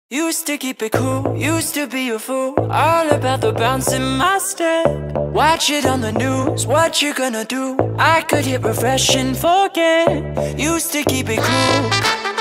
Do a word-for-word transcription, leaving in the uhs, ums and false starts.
Used to keep it cool, used to be a fool, all about the bounce in my step. Watch it on the news, what you gonna do? I could hit refresh and forget. Used to keep it cool.